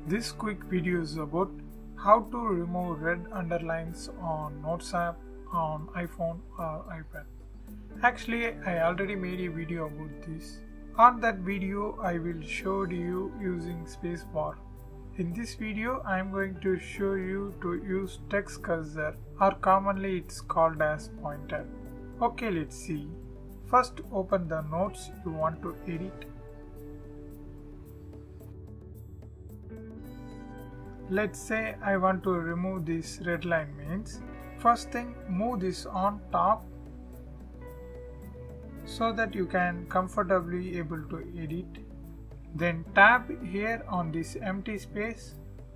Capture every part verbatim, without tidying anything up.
This quick video is about how to remove red underlines on Notes app on iPhone or iPad. Actually, I already made a video about this. On that video, I will show you using spacebar. In this video, I am going to show you to use text cursor, or commonly it's called as pointer. Okay, let's see. First, open the notes you want to edit. Let's say I want to remove this red line means, first thing, move this on top so that you can comfortably able to edit. Then tap here on this empty space.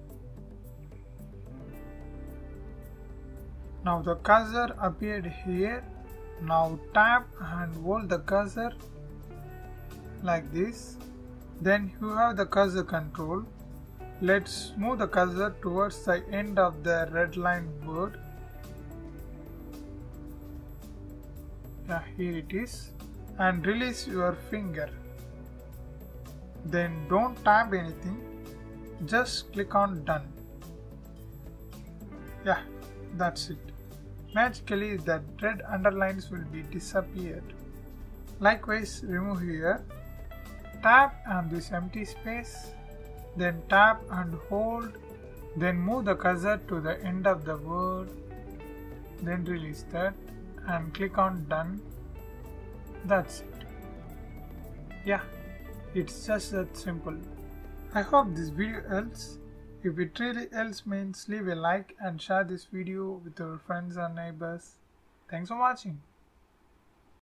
Now the cursor appeared here. Now tap and hold the cursor like this. Then you have the cursor control. Let's move the cursor towards the end of the red line word. Yeah, here it is. And release your finger. Then don't tap anything. Just click on done. Yeah, that's it. Magically that red underlines will be disappeared. Likewise, remove here. Tap on this empty space. Then tap and hold, then move the cursor to the end of the word, then release that and click on done. That's it. Yeah, it's just that simple. I hope this video helps. If it really helps means leave a like and share this video with your friends and neighbors. Thanks for watching.